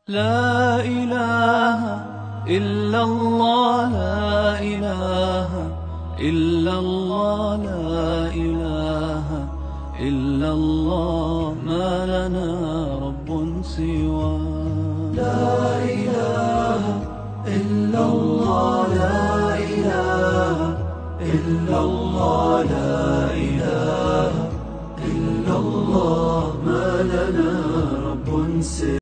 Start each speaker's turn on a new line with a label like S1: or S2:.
S1: لا إله إلا الله، لا إله إلا الله، لا إله إلا الله، ما لنا رب سوى. لا إله إلا الله، لا إله إلا الله، لا إله إلا الله، ما لنا رب سوى.